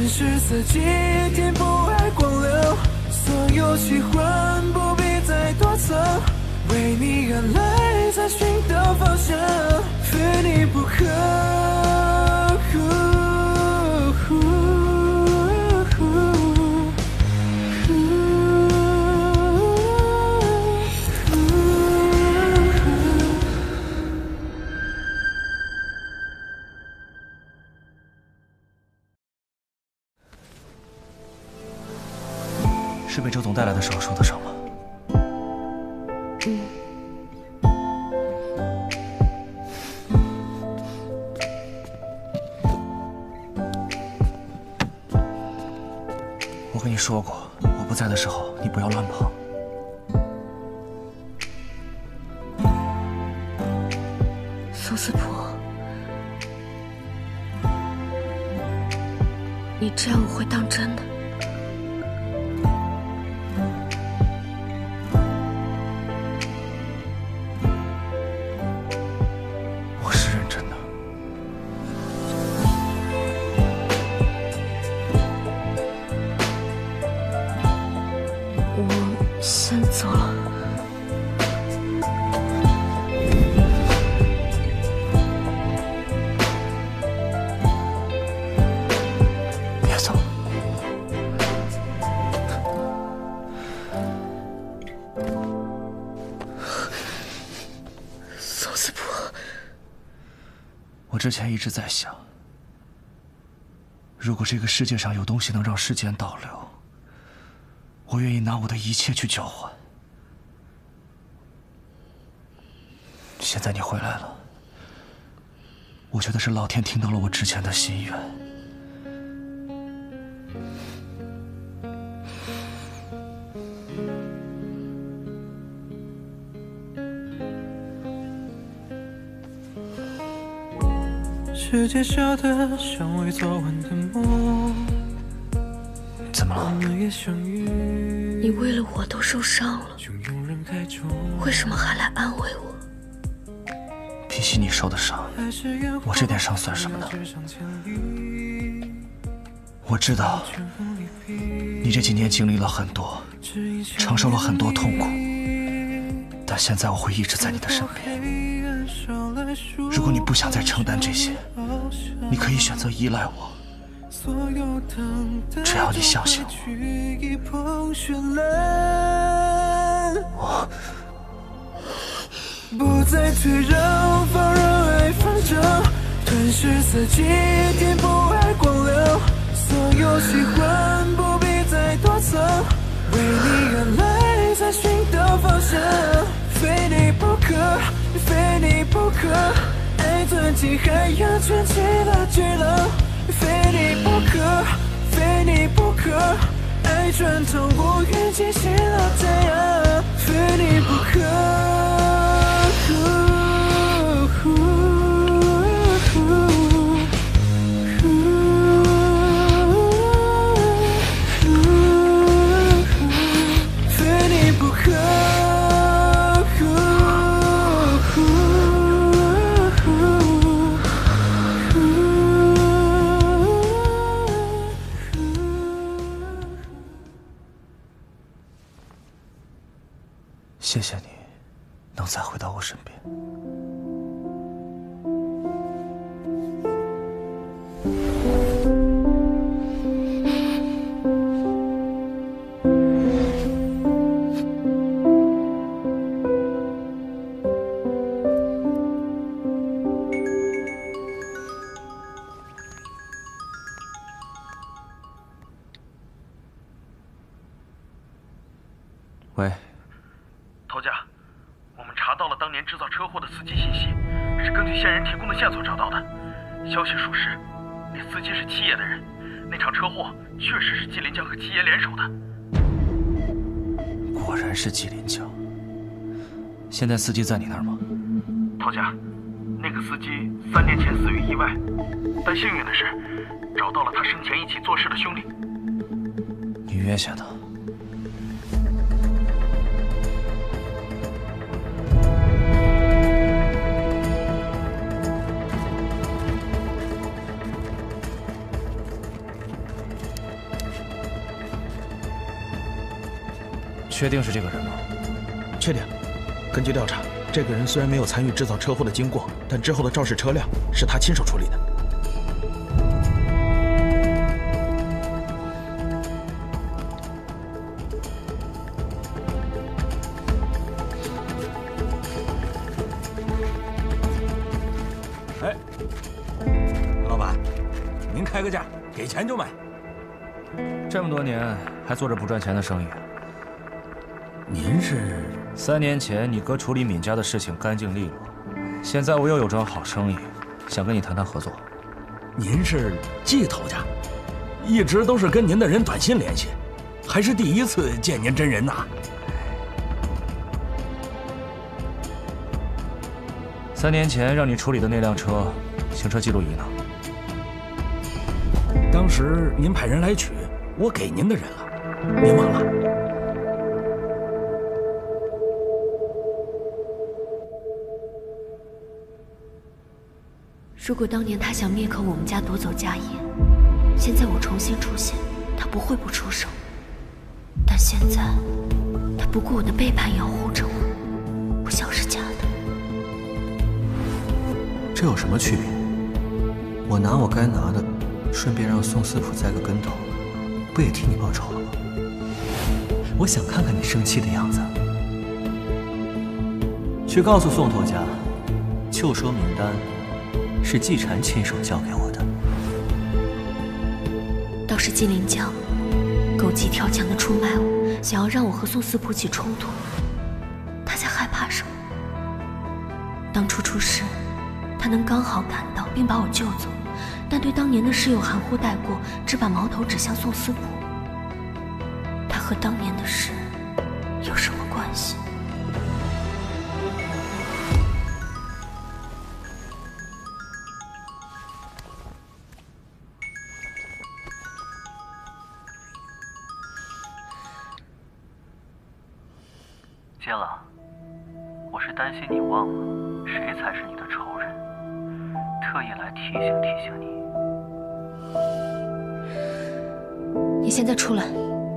是四季，天不爱光流，所有喜欢不必再多层，为你而来，在寻找方向，非你不可。 是被周总带来的时候受的伤吗？我跟你说过，我不在的时候，你不要乱跑。 宋司徒，你这样我会当真的。 先走了。 别走。 宋司徒， 我之前一直在想，如果这个世界上有东西能让时间倒流。 我愿意拿我的一切去交换。现在你回来了，我觉得是老天听到了我之前的心愿。 世界小得像未做完的梦。 怎么了？ 你为了我都受伤了，为什么还来安慰我？ 比起你受的伤，我这点伤算什么呢？我知道，你这几年经历了很多，承受了很多痛苦，但现在我会一直在你的身边。如果你不想再承担这些，你可以选择依赖我。 只要你相信我， 不再退让，放任爱纷争，吞噬四季，天不爱光流，所有喜欢不必再多层，为你而来，在寻找方向，非你不可，非你不可，爱钻进海洋，卷起了巨浪。 非你不可，非你不可，爱穿透乌云，激起了太阳，非你不可。非你不可。 谢谢你，能再回到我身边。喂。 头家，我们查到了当年制造车祸的司机信息，是根据线人提供的线索找到的。消息属实，那司机是七爷的人，那场车祸确实是纪林江和七爷联手的。 果然是纪林江。现在司机在你那儿吗？ 头家，那个司机3年前死于意外，但幸运的是，找到了他生前一起做事的兄弟。 你约下他。 确定是这个人吗？ 确定。根据调查，这个人虽然没有参与制造车祸的经过，但之后的肇事车辆是他亲手处理的。 哎，老板，您开个价，给钱就买。 这么多年还做着不赚钱的生意。 您是 ？3年前你哥处理闵家的事情干净利落，现在我又有桩好生意，想跟你谈谈合作。 您是季头家，一直都是跟您的人短信联系，还是第一次见您真人呐 ？3年前让你处理的那辆车，行车记录仪呢？ 当时您派人来取，我给您的人了，您忘了？ 如果当年他想灭口我们家夺走家业，现在我重新出现，他不会不出手。但现在，他不顾我的背叛也要护着我，不像是假的。 这有什么区别？我拿我该拿的，顺便让宋司普栽个跟头，不也替你报仇了吗？我想看看你生气的样子。去告诉宋头家，秋收名单是季禅亲手交给我的。 倒是金陵江狗急跳墙的出卖我，想要让我和宋司普起冲突。他在害怕什么？当初出事，他能刚好赶到并把我救走，但对当年的事又含糊带过，只把矛头指向宋司普。他和当年的事有什么关系？ 接了，我是担心你忘了谁才是你的仇人，特意来提醒提醒你。 你现在出来。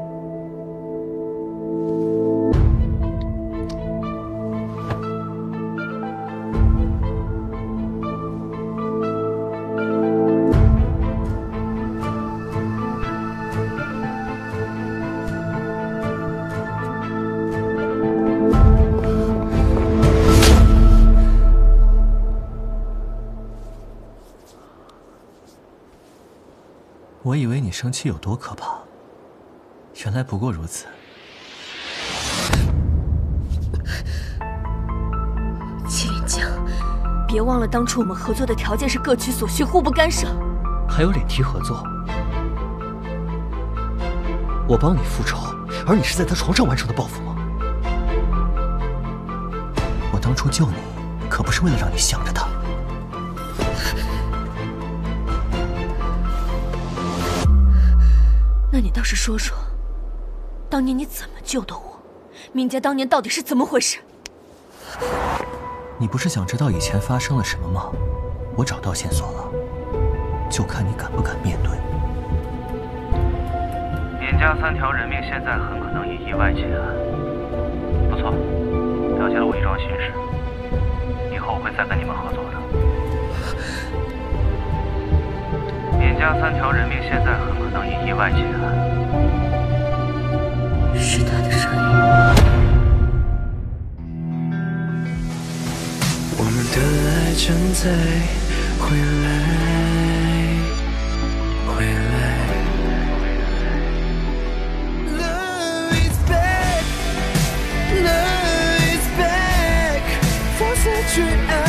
我以为你生气有多可怕，原来不过如此。 麒麟江，别忘了当初我们合作的条件是各取所需，互不干涉。 还有脸提合作？我帮你复仇，而你是在他床上完成的报复吗？我当初救你，可不是为了让你想着他。 那你倒是说说，当年你怎么救的我？闵家当年到底是怎么回事？ 你不是想知道以前发生了什么吗？我找到线索了，就看你敢不敢面对。 闵家3条人命现在很可能以意外结案。不错，了解了我一桩心事，以后我会再跟你们合作的。闵家3条人命现在很可能以意外结案。 是他的声音。 我们的爱正在回来，回来。Love is back, love is back，放下去爱。